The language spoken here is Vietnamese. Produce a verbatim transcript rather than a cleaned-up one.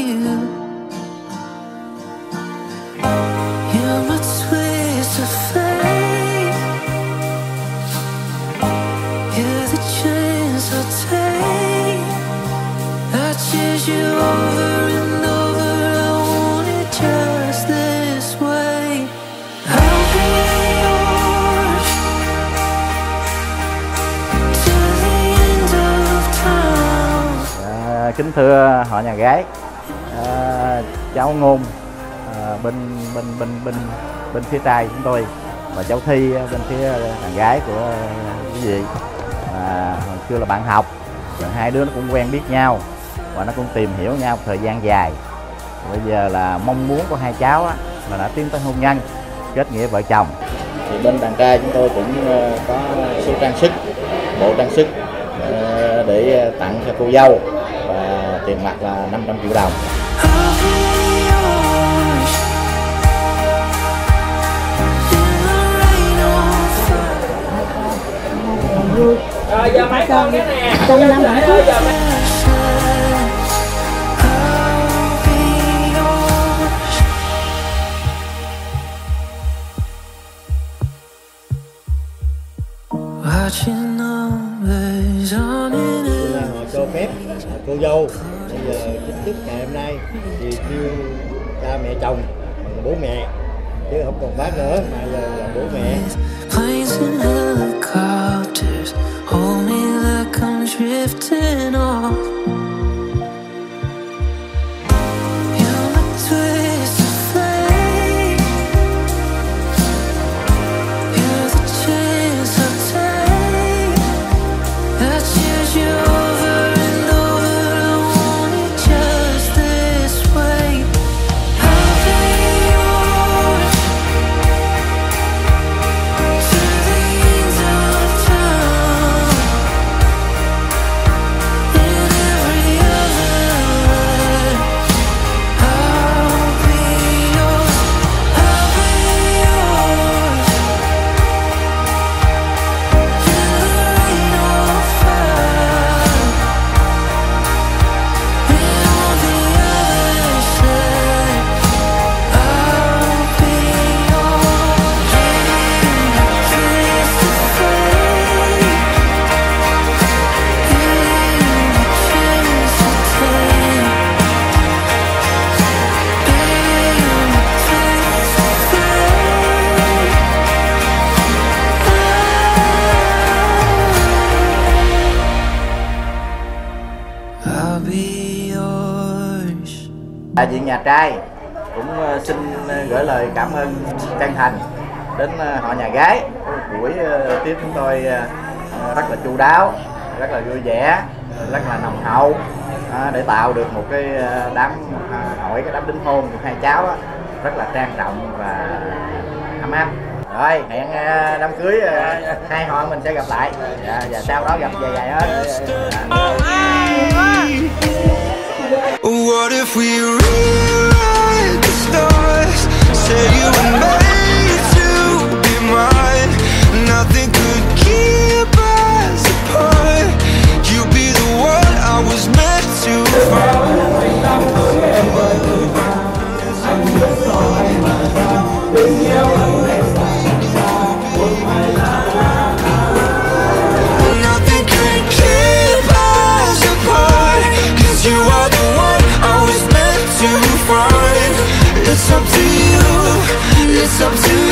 you. You're my twist of fate. You're the chance I'll take. I choose you over and over. I want it just this way. I'll be yours to the end of time. À, kính thưa họ nhà gái, à, cháu Ngôn à, bên bên bên bên bên phía trai chúng tôi và cháu Thi bên phía đàn gái của quý vị. À, hồi xưa là bạn học, rồi hai đứa nó cũng quen biết nhau và nó cũng tìm hiểu nhau một thời gian dài. Bây giờ là mong muốn của hai cháu á, là đã tiến tới hôn nhân, kết nghĩa vợ chồng. Thì bên đàn trai chúng tôi cũng có số trang sức, bộ trang sức để tặng cho cô dâu và tiền mặt là năm trăm triệu đồng. Rồi giờ mấy con cái nè, trong năm ơi giờ mấy... Họ cho phép cô dâu bây giờ chính thức ngày hôm nay thì kêu cha mẹ chồng bằng bố mẹ, chứ không còn bác nữa mà giờ là bố mẹ. Đại diện nhà trai cũng xin gửi lời cảm ơn chân thành đến họ nhà gái. Buổi tiếp chúng tôi rất là chu đáo, rất là vui vẻ, rất là nồng hậu để tạo được một cái đám hội, cái đám đính hôn của hai cháu rất là trang trọng và ấm áp. Rồi hẹn đám cưới hai họ mình sẽ gặp lại và, và sau đó gặp dài dài hết. What if we rewrite the stars? Say you were made to be mine. Nothing could keep us apart. You be the one I was meant to find. Nothing could keep us apart. 'Cause you are the one I was meant to find. It's up to you, it's up to you.